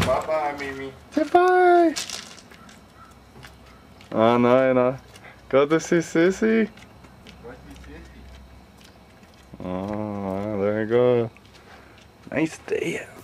Bye-bye, Mimi. Say bye. Oh, no. Go to see Sissy. Oh, there you go. Nice day.